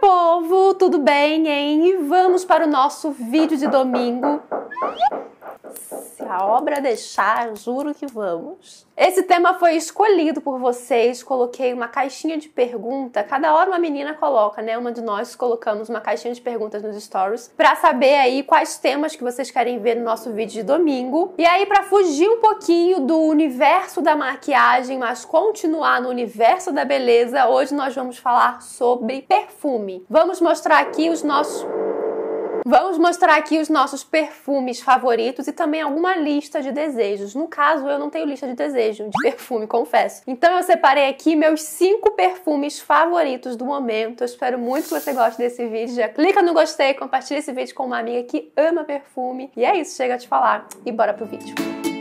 povo, tudo bem, hein? E vamos para o nosso vídeo de domingo. Se a obra deixar, eu juro que vamos. Esse tema foi escolhido por vocês, coloquei uma caixinha de pergunta, cada hora uma menina coloca, né? Uma de nós colocamos uma caixinha de perguntas nos stories, pra saber aí quais temas que vocês querem ver no nosso vídeo de domingo. E aí, pra fugir um pouquinho do universo da maquiagem, mas continuar no universo da beleza, hoje nós vamos falar sobre perfume. Vamos mostrar aqui os nossos perfumes favoritos e também alguma lista de desejos. No caso, eu não tenho lista de desejo de perfume, confesso. Então eu separei aqui meus 5 perfumes favoritos do momento. Eu espero muito que você goste desse vídeo. Já clica no gostei, compartilha esse vídeo com uma amiga que ama perfume. E é isso, chega a te falar. E bora pro vídeo.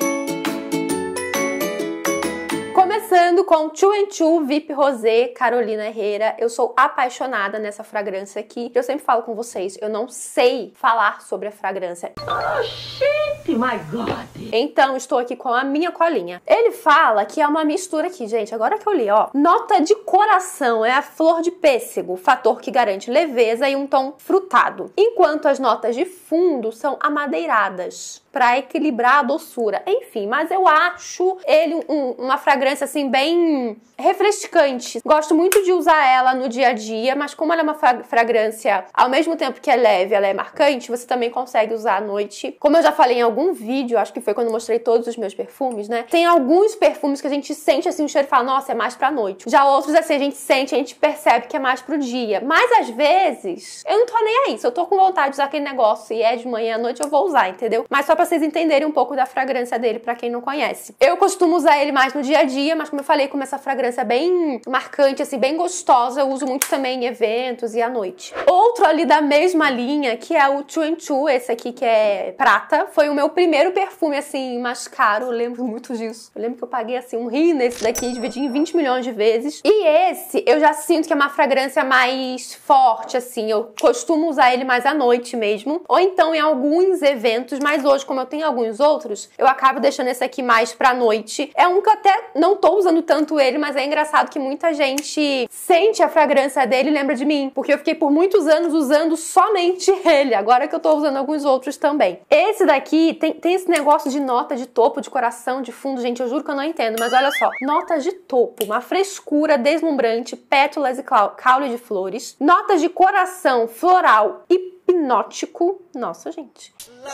Começando com 2 VIP Rosé Carolina Herrera. Eu sou apaixonada nessa fragrância aqui. Eu sempre falo com vocês, eu não sei falar sobre a fragrância. Oh, shit, my God! Então, estou aqui com a minha colinha. Ele fala que é uma mistura aqui, gente. Agora que eu li, ó. Nota de coração é a flor de pêssego, fator que garante leveza e um tom frutado. Enquanto as notas de fundo são amadeiradas, para equilibrar a doçura. Enfim, mas eu acho ele uma fragrância assim bem refrescante. Gosto muito de usar ela no dia a dia, mas como ela é uma fragrância, ao mesmo tempo que é leve, ela é marcante, você também consegue usar à noite. Como eu já falei em algum vídeo, acho que foi quando eu mostrei todos os meus perfumes, né? Tem alguns perfumes que a gente sente assim o cheiro e fala, nossa, é mais pra noite. Já outros assim, a gente sente, a gente percebe que é mais pro dia. Mas às vezes, eu não tô nem aí. Se eu tô com vontade de usar aquele negócio e é de manhã à noite, eu vou usar, entendeu? Mas só pra vocês entenderem um pouco da fragrância dele, pra quem não conhece. Eu costumo usar ele mais no dia a dia, mas como eu falei, como essa fragrância é bem marcante, assim, bem gostosa, eu uso muito também em eventos e à noite. Outro ali da mesma linha, que é o 2, esse aqui que é prata, foi o meu primeiro perfume, assim, mais caro, eu lembro muito disso. Eu lembro que eu paguei, assim, um rim nesse daqui, dividi em 20 milhões de vezes. E esse, eu já sinto que é uma fragrância mais forte, assim, eu costumo usar ele mais à noite mesmo, ou então em alguns eventos, mas hoje, como eu tenho alguns outros, eu acabo deixando esse aqui mais pra noite. É um que eu até não tô usando tanto ele, mas é engraçado que muita gente sente a fragrância dele e lembra de mim, porque eu fiquei por muitos anos usando somente ele, agora que eu tô usando alguns outros também. Esse daqui tem esse negócio de nota de topo, de coração, de fundo, gente, eu juro que eu não entendo, mas olha só, notas de topo, uma frescura deslumbrante, pétalas e caule de flores, notas de coração, floral, hipnótico, nossa, gente.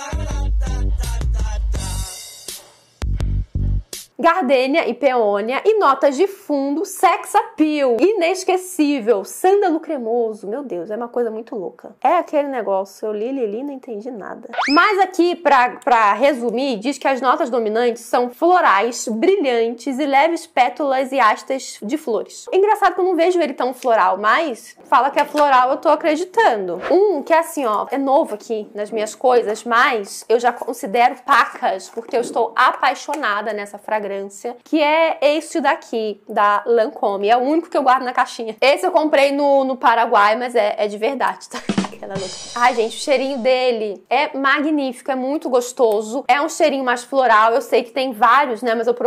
Gardênia e peônia e notas de fundo, sex appeal, inesquecível, sândalo cremoso, meu Deus, é uma coisa muito louca. É aquele negócio, eu li, não entendi nada. Mas aqui, pra resumir, diz que as notas dominantes são florais, brilhantes e leves pétalas e hastas de flores. Engraçado que eu não vejo ele tão floral, mas fala que é floral, eu tô acreditando. Que é assim, ó, é novo aqui nas minhas coisas, mas eu já considero pacas, porque eu estou apaixonada nessa fragrância, que é este daqui, da Lancôme. É o único que eu guardo na caixinha. Esse eu comprei no Paraguai, mas é de verdade, tá? Ai, gente, o cheirinho dele é magnífico, é muito gostoso. É um cheirinho mais floral. Eu sei que tem vários, né? Mas eu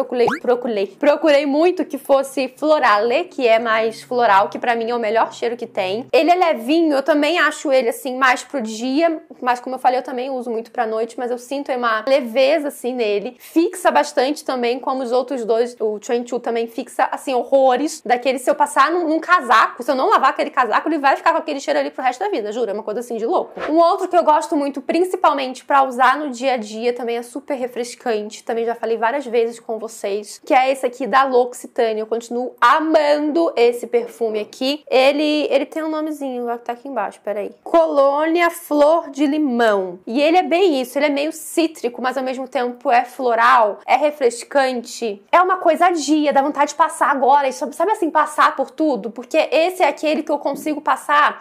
procurei muito que fosse Florale, que é mais floral, que pra mim é o melhor cheiro que tem. Ele é levinho, eu também acho ele, assim, mais pro dia. Mas como eu falei, eu também uso muito pra noite, mas eu sinto uma leveza, assim, nele. Fixa bastante também, como os outros dois. O 2 também fixa, assim, horrores. Daquele, se eu passar num casaco, se eu não lavar aquele casaco, ele vai ficar com aquele cheiro ali pro resto da vida, juro. É uma coisa assim de louco. Um outro que eu gosto muito, principalmente pra usar no dia a dia, também é super refrescante, também já falei várias vezes com vocês, que é esse aqui da L'Occitane. Eu continuo amando esse perfume aqui. Ele tem um nomezinho, vai estar aqui embaixo, peraí. Colônia Flor de Limão. E ele é bem isso, ele é meio cítrico, mas ao mesmo tempo é floral, é refrescante. É uma coisa dia, dá vontade de passar agora, sabe assim, passar por tudo? Porque esse é aquele que eu consigo passar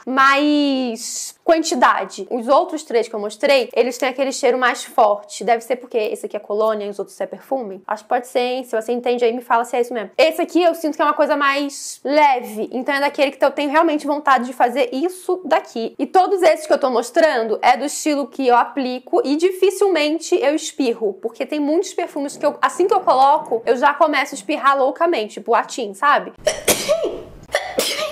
mais quantidade. Os outros 3 que eu mostrei, eles têm aquele cheiro mais forte. Deve ser porque esse aqui é colônia e os outros é perfume. Acho que pode ser, hein? Se você entende aí, me fala se é isso mesmo. Esse aqui eu sinto que é uma coisa mais leve. Então é daquele que eu tenho realmente vontade de fazer isso daqui. E todos esses que eu tô mostrando é do estilo que eu aplico e dificilmente eu espirro. Porque tem muitos perfumes que assim que eu coloco, eu já começo a espirrar loucamente. Tipo, atim, sabe?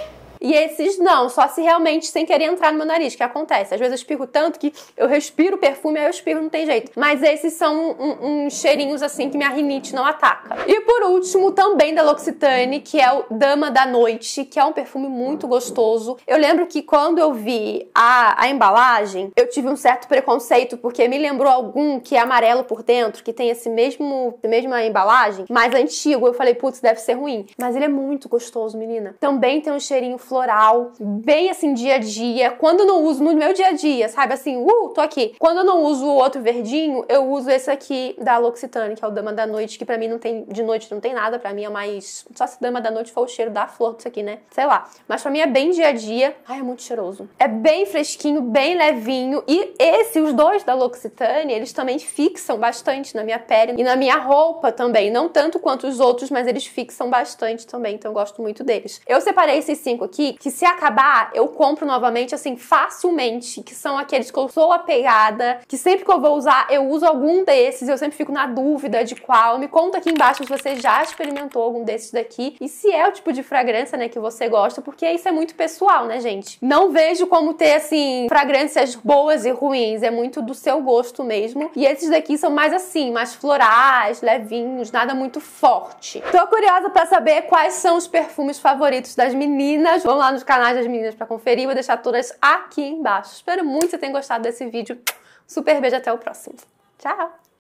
E esses não, só se realmente sem querer entrar no meu nariz, que acontece. Às vezes eu espirro tanto que eu respiro o perfume, aí eu espirro, não tem jeito. Mas esses são uns cheirinhos assim que minha rinite não ataca. E por último, também da L'Occitane, que é o Dama da Noite, que é um perfume muito gostoso. Eu lembro que quando eu vi a embalagem, eu tive um certo preconceito, porque me lembrou algum que é amarelo por dentro, que tem essa mesma embalagem, mais antigo. Eu falei, putz, deve ser ruim. Mas ele é muito gostoso, menina. Também tem um cheirinho floral, bem assim, dia a dia. Quando eu não uso no meu dia a dia, sabe, assim, tô aqui. Quando eu não uso o outro verdinho, eu uso esse aqui da L'Occitane, que é o Dama da Noite, que pra mim não tem, de noite não tem nada, pra mim é mais, só se Dama da Noite for o cheiro da flor disso aqui, né? Sei lá. Mas pra mim é bem dia a dia. Ai, é muito cheiroso. É bem fresquinho, bem levinho. E os dois da L'Occitane, eles também fixam bastante na minha pele e na minha roupa também. Não tanto quanto os outros, mas eles fixam bastante também, então eu gosto muito deles. Eu separei esses 5 aqui, que se acabar, eu compro novamente, assim, facilmente, que são aqueles que eu sou apegada, que sempre que eu vou usar, eu uso algum desses, eu sempre fico na dúvida de qual. Me conta aqui embaixo se você já experimentou algum desses daqui, e se é o tipo de fragrância, né, que você gosta, porque isso é muito pessoal, né, gente? Não vejo como ter, assim, fragrâncias boas e ruins, é muito do seu gosto mesmo, e esses daqui são mais assim, mais florais, levinhos, nada muito forte. Tô curiosa pra saber quais são os perfumes favoritos das meninas. Vamos lá nos canais das meninas pra conferir, vou deixar todas aqui embaixo. Espero muito que você tenha gostado desse vídeo. Super beijo, até o próximo. Tchau!